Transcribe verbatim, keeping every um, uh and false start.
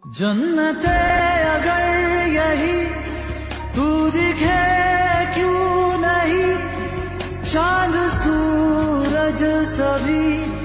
जन्नते अगर यही तू दिखे क्यों नहीं, चांद सूरज सभी